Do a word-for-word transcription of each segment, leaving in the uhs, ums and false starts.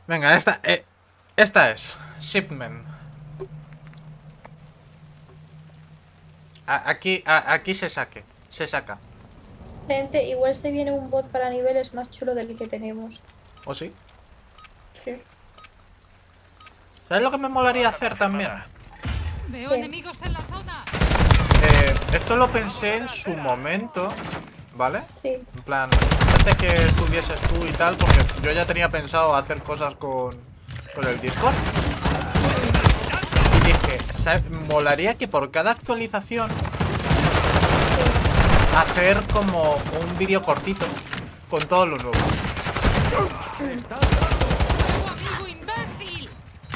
Venga, esta, eh, esta es Shipment. A- aquí, a- aquí se saque, se saca. Gente, igual se viene un bot para niveles más chulo del que tenemos. ¿O sí? Sí. ¿Sabes lo que me molaría hacer también? Veo ¿Qué? enemigos en la zona. Eh, esto lo pensé en su momento, ¿vale? Sí. En plan, antes que estuvieses tú y tal, porque yo ya tenía pensado hacer cosas con, con el Discord. Y dije, ¿sabes? Molaría que por cada actualización hacer como un vídeo cortito con todo lo nuevo. ¡Tu amigo imbécil!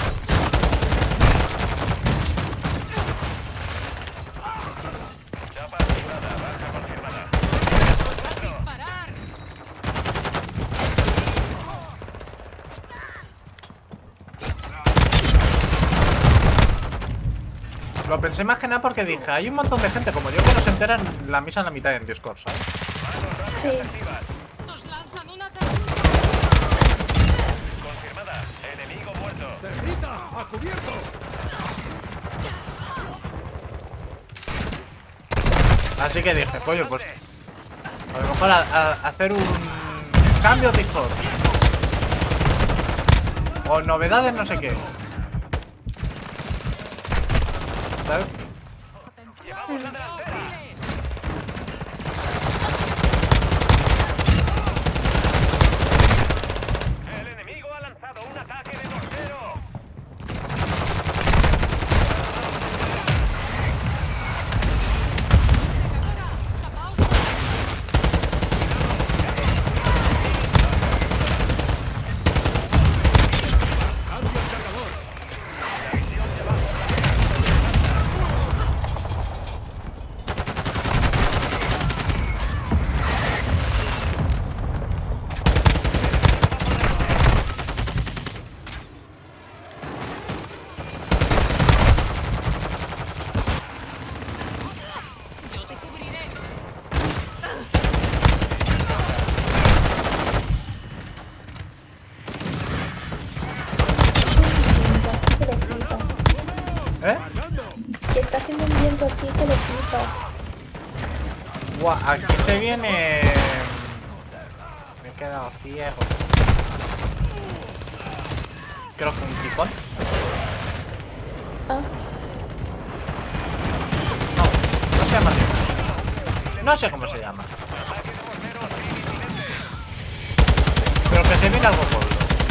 ¡A disparar! Lo pensé más que nada porque dije, hay un montón de gente como yo que no se enteran la misa en la mitad en Discord, ¿sabes? Sí. ¡Nos lanzan una Confirmada. Enemigo muerto. ¡Termita! ¡A cubierto! Así que dije, coño, pues a lo mejor a, a- hacer un cambio Discord. O novedades no sé qué. ¿Sabes? Llevamos la delantera. El enemigo ha lanzado un ataque de mortero. ¡Cambio el cargador! La visión de abajo. Yo te cubriré. Que le flipa. ¿Eh? ¡Cargando! Que está haciendo un viento aquí que le flipa. Buah, aquí se viene. Me he quedado ciego. Creo que un ticón. Ah, No, no se llama ticón. No sé cómo se llama. Pero que se viene algo pueblo.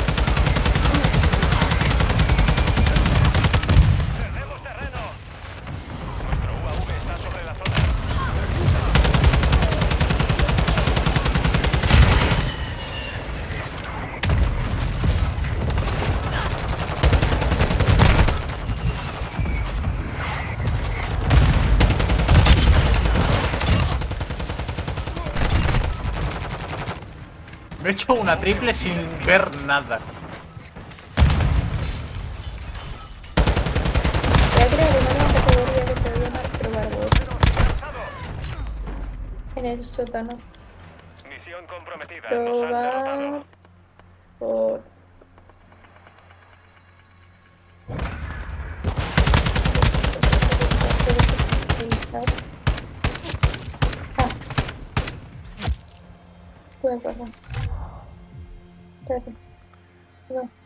Perdemos terreno. Nuestro U A V está sobre la zona. Me he hecho una triple sin ver nada. voy a crear una nueva categoría que se va a llamar probar bot. En el sótano. Misión comprometida. Nos han derrotado. Probar bot. Ah. Voy a pasar. Espérate. No.